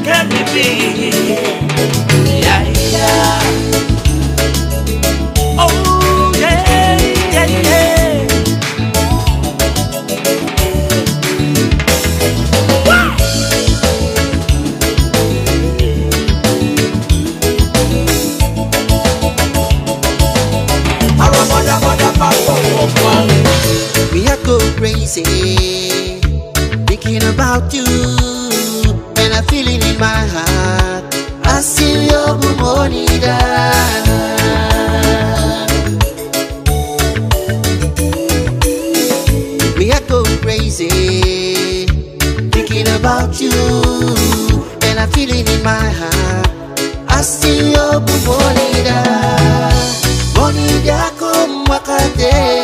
can we be? Yeah, yeah. Oh, yeah, yeah, yeah. Wow. Me I go crazy thinking about you, and I feel it in my heart. I see your monida. Me I go crazy thinking about you, and I feel it in my heart. I see your monida. Monida come wakate.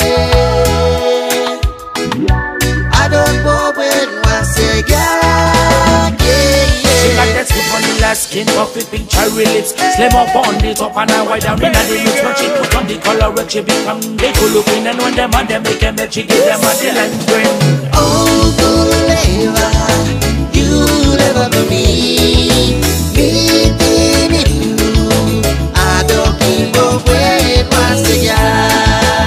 I don't know when I say yeah. She got that sweet vanilla skin, puffy pink cherry lips, slim up on the top and a wide down in the lips. When she put on the color red, she become the cool looking. And when them and them make them, she give them a deal grin. Oh, Guleva, you never be me. Meeting you, I don't keep away my cigar.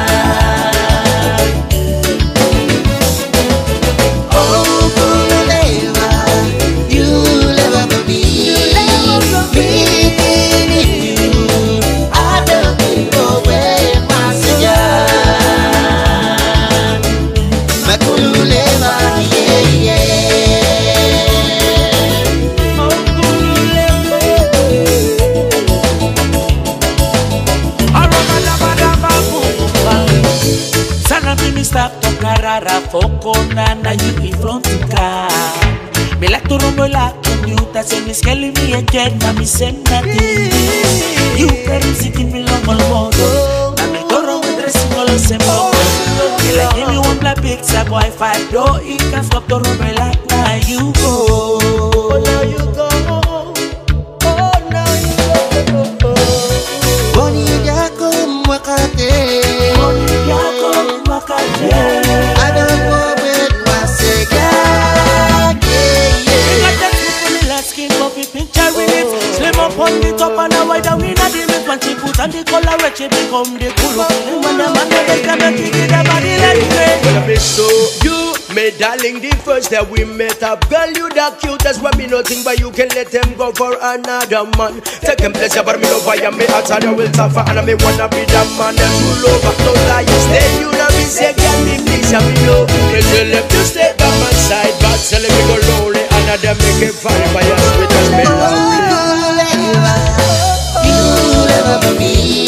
Stop to carara foco nana you be from to car. Me like to rumbo la commute say me skelly me again na me send nothing. You very sitting me long all modo. Na me toro me dressing all the same modo. Me like anyone black pizza boy fight do it can stop to rumbo like now you go. Oh now you go. Oh now you go. Bonita come wakate. Bonita come wakate. I don't know when I say yeah. You got that sweet vanilla skin, puffy pink cherry lips, slim up on the top and a wide down in the middle. When she put on the color red, she become the cool. When the man they come and kick it, the body like great. When I miss so you, my darling, the first that we met up, girl, you that cute as well. Me nothing but you can let them go for another man. Take them pleasure, but me love I am me outside I will suffer, and I me wanna be the man that you love. No lies, then you know me say, girl, me please and me love. Me tell them to stay by my side, but tell them me go lonely, and I them make it fine by your sweet as me lovely. You never be me.